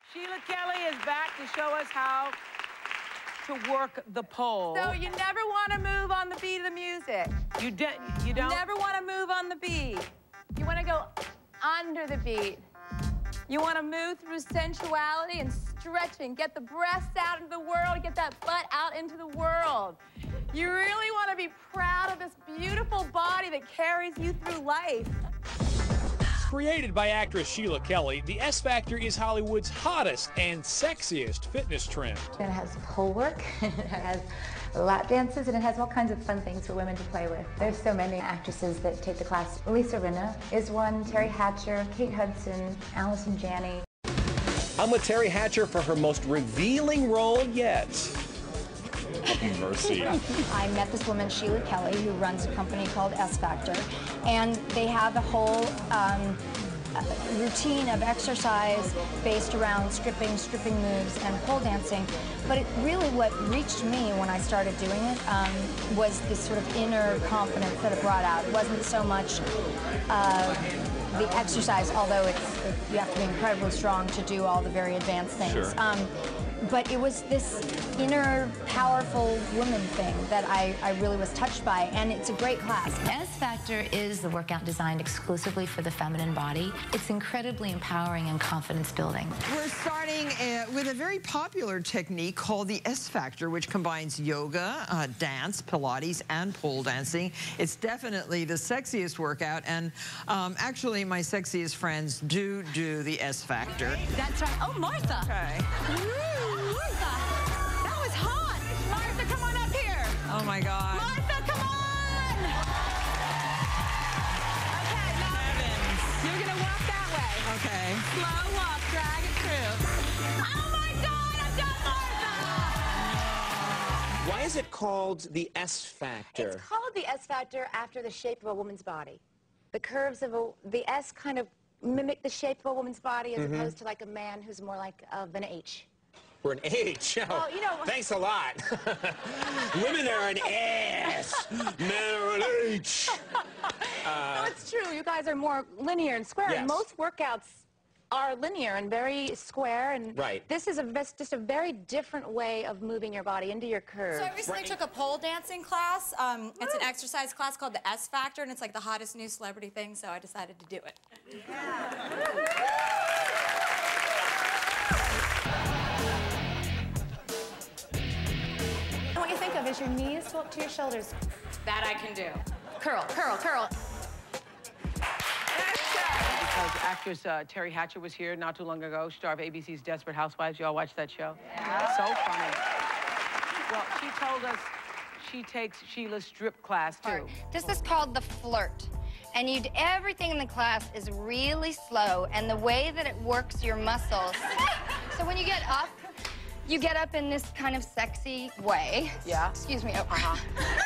Sheila Kelley is back to show us how to work the pole. So you never want to move on the beat of the music. You don't? You never want to move on the beat. You want to go under the beat. You want to move through sensuality and stretching. Get the breasts out into the world. Get that butt out into the world. You really want to be proud of this beautiful body that carries you through life. Created by actress Sheila Kelley, the S Factor is Hollywood's hottest and sexiest fitness trend. It has pole work, it has lap dances, and it has all kinds of fun things for women to play with. There's so many actresses that take the class. Lisa Rinna is one, Terry Hatcher, Kate Hudson, Allison Janney. I'm with Terry Hatcher for her most revealing role yet. Mercy. I met this woman, Sheila Kelley, who runs a company called S Factor, and they have a whole routine of exercise based around stripping moves, and pole dancing. But what reached me when I started doing it was this sort of inner confidence that it brought out. It wasn't so much the exercise, although you have to be incredibly strong to do all the very advanced things. Sure. But it was this inner, powerful woman thing that I really was touched by, and it's a great class. S Factor is the workout designed exclusively for the feminine body. It's incredibly empowering and confidence building. We're starting with a very popular technique called the S Factor, which combines yoga, dance, Pilates, and pole dancing. It's definitely the sexiest workout, and actually my sexiest friends do the S Factor. That's right. Oh, Martha. Okay. Martha, that was hot. Martha, come on up here. Oh my God. Martha, come on. Okay, now you're gonna walk that way. Okay. Slow walk, drag it through. Oh my God, I've got Martha. Why is it called the S Factor? It's called the S Factor after the shape of a woman's body. The curves of the S kind of mimic the shape of a woman's body as opposed to like a man who's more like of an H. We're an H. Well, you know, thanks a lot. Women are an S. Men are an H. No, it's true. You guys are more linear and square. Yes. And most workouts are linear and very square. And right. This is just a very different way of moving your body into your curves. So I recently took a pole dancing class. It's an exercise class called the S Factor, and it's like the hottest new celebrity thing, so I decided to do it. What you think of is your knees go up to your shoulders. That I can do. Curl, curl, curl. Because actress Terry Hatcher was here not too long ago, star of ABC's Desperate Housewives. You all watch that show? Yeah. So funny. Well, she told us she takes Sheila's strip class, too. This is called the flirt. And everything in the class is really slow, and the way that it works your muscles. So when you get up in this kind of sexy way. Yeah. Excuse me, Oprah.